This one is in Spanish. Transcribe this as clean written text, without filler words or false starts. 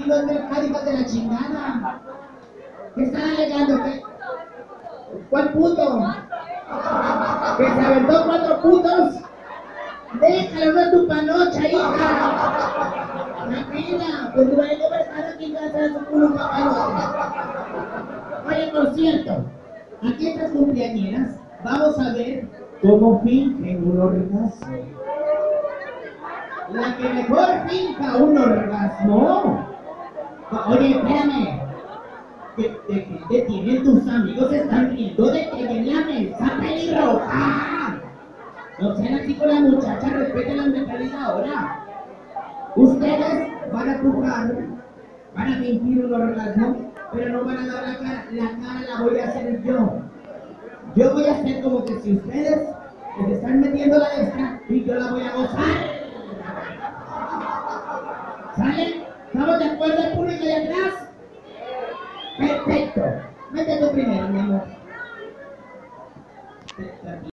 venido al mercado, hijos de la chingada. ¿Qué están alegando? ¿Qué? ¿Cuál puto? ¿Que se aventó 4 putos? Déjalo, no es tu panocha, hija. Tranquila, pues bueno, ¿verdad? Aquí va a hacer su culo papalote. Oye, por cierto, aquí estas cumpleañeras, vamos a ver cómo fingen un orgasmo. La que mejor finja un orgasmo. Oye, espérame. ¿De qué tienen tus amigos? Están riendo de que en la mesa pelirroja. No sean así con la muchacha, respeten las mentales ahora. Ustedes van a pujar, van a fingir un orgasmo, pero no van a dar la cara. La cara la voy a hacer yo. Yo voy a hacer como que si ustedes les están metiendo la extra y yo la voy a gozar. ¿Sale? ¿Estamos de acuerdo, el público de atrás? Perfecto. Vete tú primero, mi amor.